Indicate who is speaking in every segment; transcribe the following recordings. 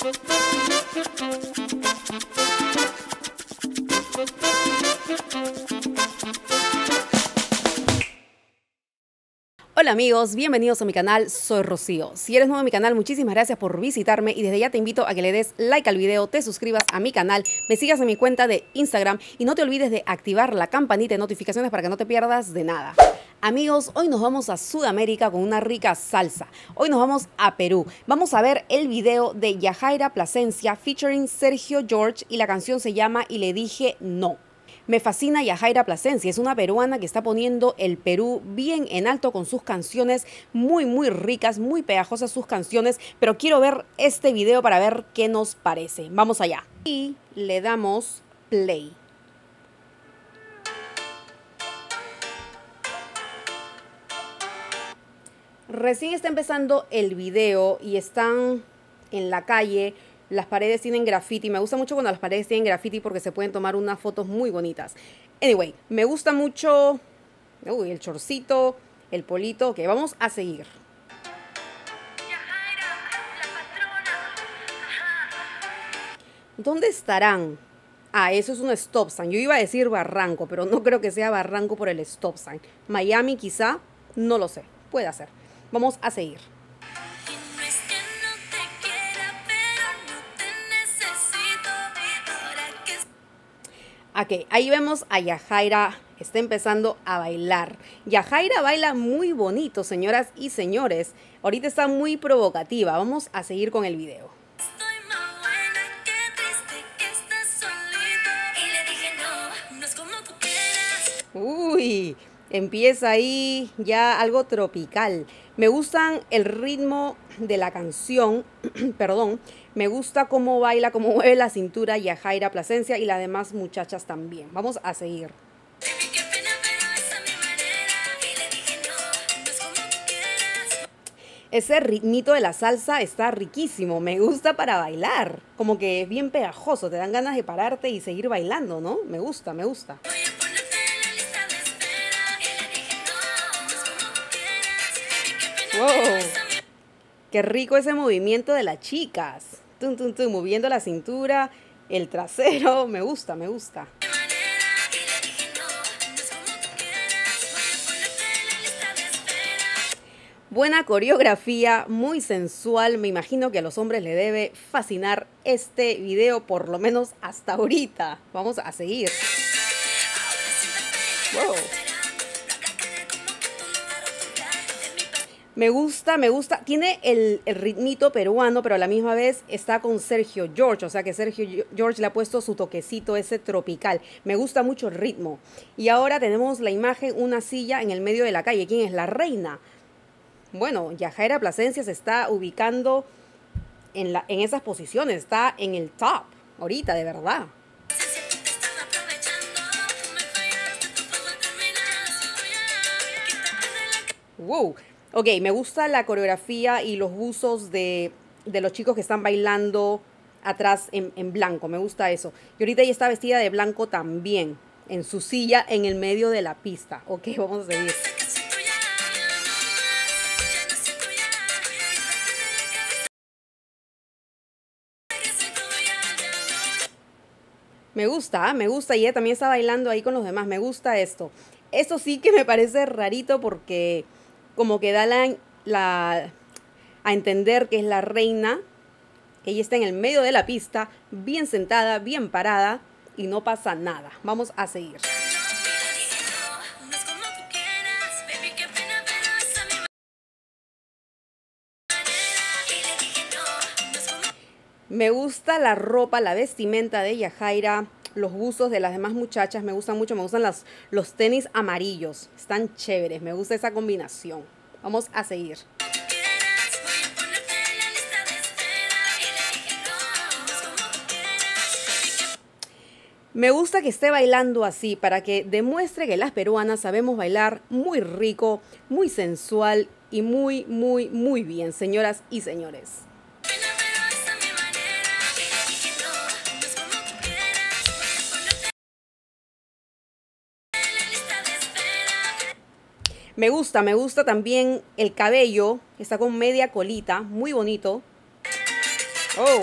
Speaker 1: Hola amigos, bienvenidos a mi canal, soy Rocío. Si eres nuevo en mi canal, muchísimas gracias por visitarme y desde ya te invito a que le des like al video, te suscribas a mi canal, me sigas en mi cuenta de Instagram y no te olvides de activar la campanita de notificaciones para que no te pierdas de nada. Amigos, hoy nos vamos a Sudamérica con una rica salsa. Hoy nos vamos a Perú. Vamos a ver el video de Yajaira Plasencia featuring Sergio George y la canción se llama Y le dije no. Me fascina Yajaira Plasencia, es una peruana que está poniendo el Perú bien en alto con sus canciones muy ricas, muy pegajosas sus canciones, pero quiero ver este video para ver qué nos parece. Vamos allá. Y le damos play. Recién está empezando el video y están en la calle. Las paredes tienen graffiti. Me gusta mucho cuando las paredes tienen graffiti porque se pueden tomar unas fotos muy bonitas. Anyway, me gusta mucho el chorcito, el polito. Ok, vamos a seguir. ¿Dónde estarán? Ah, eso es un stop sign. Yo iba a decir Barranco, pero no creo que sea Barranco por el stop sign. Miami quizá, no lo sé. Puede ser. Vamos a seguir. Ok, ahí vemos a Yajaira, está empezando a bailar. Yajaira baila muy bonito, señoras y señores. Ahorita está muy provocativa. Vamos a seguir con el video. Uy, empieza ahí ya algo tropical. Me gustan el ritmo de la canción, perdón. Me gusta cómo baila, cómo mueve la cintura Yajaira Plasencia y las demás muchachas también. Vamos a seguir. Ese ritmito de la salsa está riquísimo, me gusta para bailar. Como que es bien pegajoso, te dan ganas de pararte y seguir bailando, ¿no? Me gusta, me gusta. Wow. Qué rico ese movimiento de las chicas. Tum, tum, tum, moviendo la cintura, el trasero. Me gusta, me gusta. Buena coreografía, muy sensual. Me imagino que a los hombres les debe fascinar este video, por lo menos hasta ahorita. Vamos a seguir. Wow. Me gusta. Tiene el ritmito peruano, pero a la misma vez está con Sergio George. O sea que Sergio George le ha puesto su toquecito ese tropical. Me gusta mucho el ritmo. Y ahora tenemos la imagen, una silla en el medio de la calle. ¿Quién es? La reina. Bueno, Yajaira Plasencia se está ubicando en esas posiciones. Está en el top ahorita, de verdad. Wow. Ok, me gusta la coreografía y los buzos de los chicos que están bailando atrás en blanco. Me gusta eso. Y ahorita ella está vestida de blanco también, en su silla en el medio de la pista. Ok, vamos a seguir. Me gusta. Y ella también está bailando ahí con los demás. Me gusta esto. Esto sí que me parece rarito porque como que da a entender que es la reina. Ella está en el medio de la pista, bien sentada, bien parada y no pasa nada. Vamos a seguir. Me gusta la ropa, la vestimenta de Yajaira, los buzos de las demás muchachas, me gustan mucho, me gustan los tenis amarillos, están chéveres, me gusta esa combinación. Vamos a seguir. Me gusta que esté bailando así para que demuestre que las peruanas sabemos bailar muy rico, muy sensual y muy bien, señoras y señores. Me gusta también el cabello, está con media colita, muy bonito. Oh.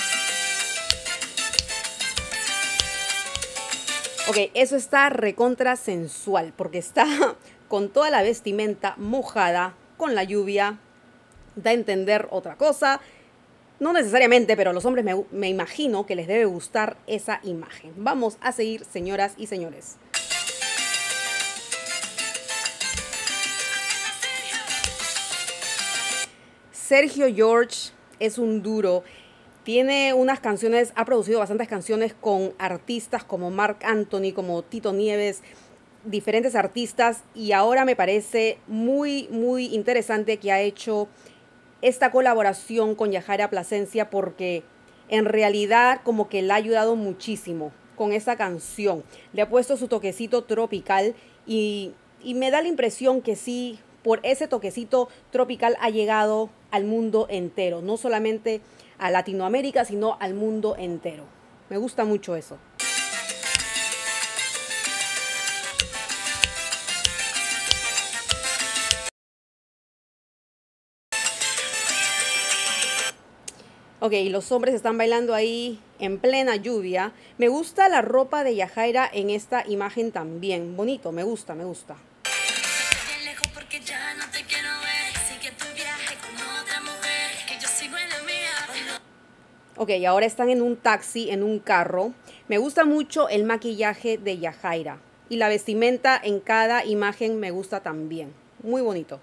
Speaker 1: Ok, eso está recontra sensual porque está con toda la vestimenta mojada, con la lluvia, da a entender otra cosa. No necesariamente, pero a los hombres me imagino que les debe gustar esa imagen. Vamos a seguir, señoras y señores. Sergio George es un duro. Tiene unas canciones, ha producido bastantes canciones con artistas como Marc Anthony, como Tito Nieves, diferentes artistas, y ahora me parece muy, muy interesante que ha hecho esta colaboración con Yajaira Plasencia porque en realidad como que le ha ayudado muchísimo con esa canción. Le ha puesto su toquecito tropical y me da la impresión que sí, por ese toquecito tropical ha llegado al mundo entero, no solamente a Latinoamérica, sino al mundo entero. Me gusta mucho eso. Ok, los hombres están bailando ahí en plena lluvia. Me gusta la ropa de Yajaira en esta imagen también. Bonito, me gusta, me gusta. Ok, ahora están en un taxi, en un carro. Me gusta mucho el maquillaje de Yajaira. Y la vestimenta en cada imagen me gusta también. Muy bonito.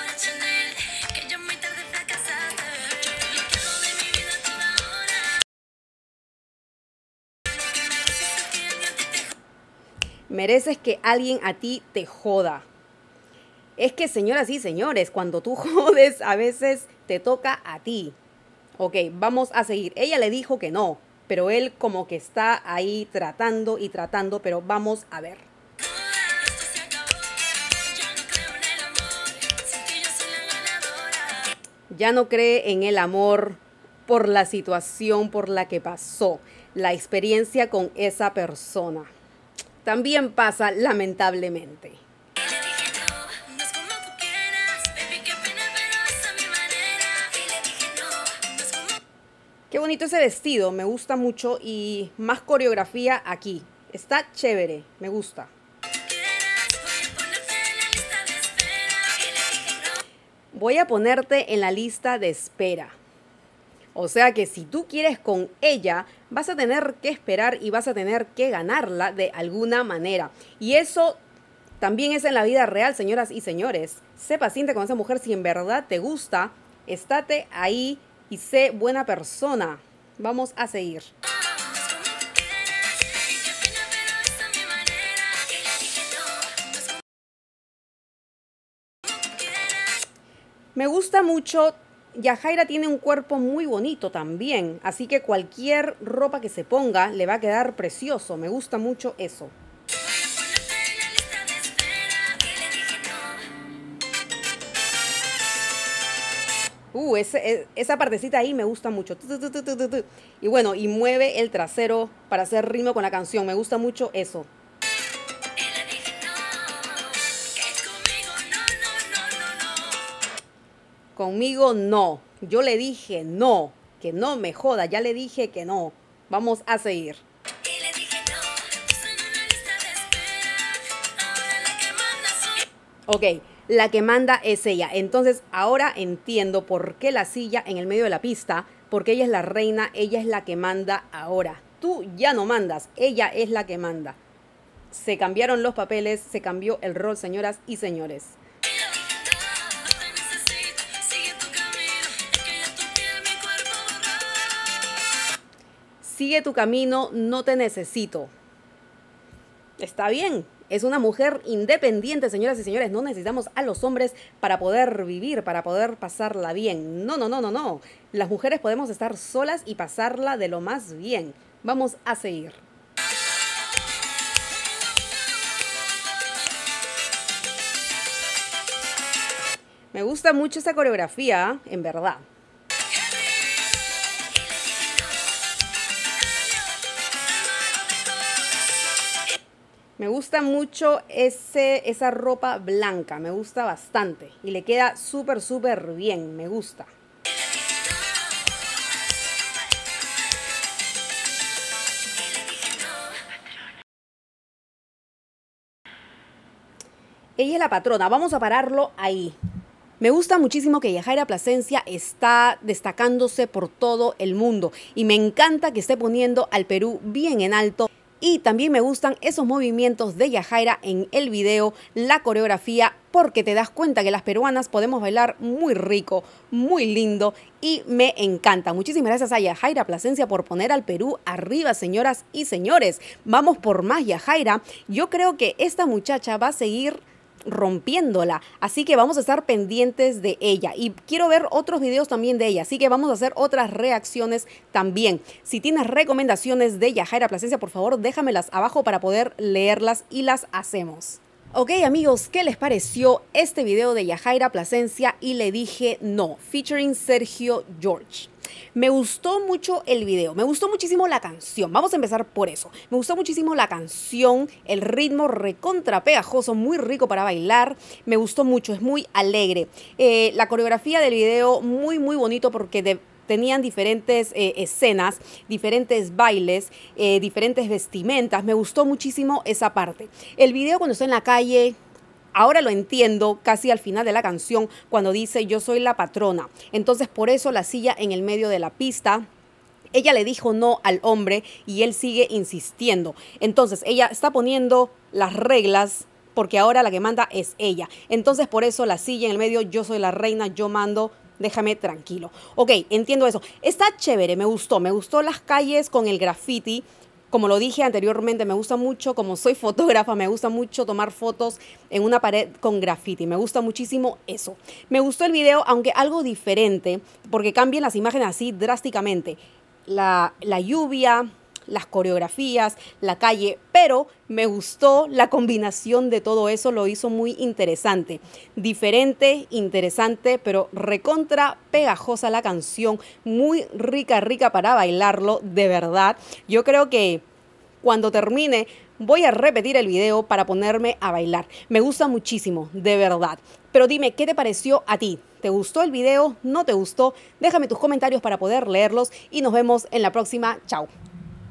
Speaker 1: Mereces que alguien a ti te joda. Es que, señoras y señores, cuando tú jodes, a veces te toca a ti. Ok, vamos a seguir. Ella le dijo que no, pero él como que está ahí tratando y tratando, pero vamos a ver. Ya no cree en el amor por la situación por la que pasó, la experiencia con esa persona. También pasa lamentablemente. Qué bonito ese vestido, me gusta mucho y más coreografía aquí. Está chévere, me gusta. Voy a ponerte en la lista de espera. O sea que si tú quieres con ella, vas a tener que esperar y vas a tener que ganarla de alguna manera. Y eso también es en la vida real, señoras y señores. Sé paciente con esa mujer si en verdad te gusta. Estate ahí y sé buena persona. Vamos a seguir. Me gusta mucho. Yajaira tiene un cuerpo muy bonito también, así que cualquier ropa que se ponga le va a quedar precioso. Me gusta mucho eso. Esa partecita ahí me gusta mucho. Y bueno, y mueve el trasero para hacer ritmo con la canción. Me gusta mucho eso. Conmigo no. Yo le dije no. Que no me joda. Ya le dije que no. Vamos a seguir. Ok, la que manda es ella. Entonces ahora entiendo por qué la silla en el medio de la pista. Porque ella es la reina, ella es la que manda ahora. Tú ya no mandas, ella es la que manda. Se cambiaron los papeles, se cambió el rol, señoras y señores. Sigue tu camino, no te necesito. Está bien, es una mujer independiente, señoras y señores. No necesitamos a los hombres para poder vivir, para poder pasarla bien. No, no, no, no, no. Las mujeres podemos estar solas y pasarla de lo más bien. Vamos a seguir. Me gusta mucho esa coreografía, en verdad. Me gusta mucho esa ropa blanca, me gusta bastante. Y le queda súper, súper bien, me gusta. Ella es la patrona, vamos a pararlo ahí. Me gusta muchísimo que Yajaira Plasencia está destacándose por todo el mundo y me encanta que esté poniendo al Perú bien en alto. Y también me gustan esos movimientos de Yajaira en el video, la coreografía, porque te das cuenta que las peruanas podemos bailar muy rico, muy lindo y me encanta. Muchísimas gracias a Yajaira Plasencia por poner al Perú arriba, señoras y señores. Vamos por más, Yajaira. Yo creo que esta muchacha va a seguir rompiéndola, así que vamos a estar pendientes de ella y quiero ver otros videos también de ella, así que vamos a hacer otras reacciones también. Si tienes recomendaciones de Yajaira Plasencia, por favor déjamelas abajo para poder leerlas y las hacemos. Ok amigos, ¿qué les pareció este video de Yajaira Plasencia y Le Dije No, featuring Sergio George? Me gustó mucho el video, me gustó muchísimo la canción, vamos a empezar por eso. Me gustó muchísimo la canción, el ritmo recontra pegajoso, muy rico para bailar, me gustó mucho, es muy alegre. La coreografía del video muy bonito porque tenían diferentes escenas, diferentes bailes, diferentes vestimentas. Me gustó muchísimo esa parte. El video cuando está en la calle, ahora lo entiendo casi al final de la canción cuando dice yo soy la patrona. Entonces por eso la silla en el medio de la pista. Ella le dijo no al hombre y él sigue insistiendo. Entonces ella está poniendo las reglas porque ahora la que manda es ella. Entonces por eso la silla en el medio, yo soy la reina, yo mando. Déjame tranquilo. Ok, entiendo eso. Está chévere, me gustó las calles con el graffiti. Como lo dije anteriormente, me gusta mucho, como soy fotógrafa, me gusta mucho tomar fotos en una pared con graffiti. Me gusta muchísimo eso. Me gustó el video, aunque algo diferente, porque cambian las imágenes así drásticamente. La lluvia, las coreografías, la calle, pero me gustó la combinación de todo eso, lo hizo muy interesante. Diferente, interesante, pero recontra pegajosa la canción, muy rica para bailarlo, de verdad. Yo creo que cuando termine voy a repetir el video para ponerme a bailar. Me gusta muchísimo, de verdad. Pero dime, ¿qué te pareció a ti? ¿Te gustó el video? ¿No te gustó? Déjame tus comentarios para poder leerlos y nos vemos en la próxima. Chao.